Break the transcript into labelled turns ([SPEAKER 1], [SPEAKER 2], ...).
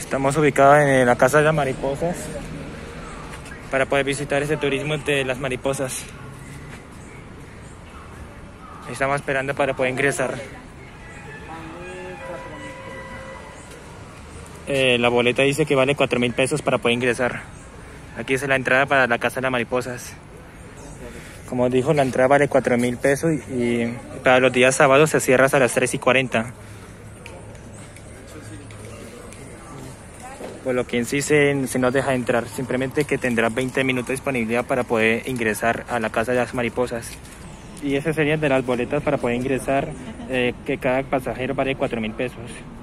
[SPEAKER 1] Estamos ubicados en la Casa de las Mariposas para poder visitar ese turismo de las mariposas. Estamos esperando para poder ingresar. La boleta dice que vale 4.000 pesos para poder ingresar. Aquí es la entrada para la Casa de las Mariposas. Como dijo, la entrada vale 4.000 pesos y para los días sábados se cierra hasta las 3:40. Por lo que en sí se nos deja entrar, simplemente que tendrá 20 minutos de disponibilidad para poder ingresar a la Casa de las Mariposas. Y esas serían de las boletas para poder ingresar, que cada pasajero vale 4.000 pesos.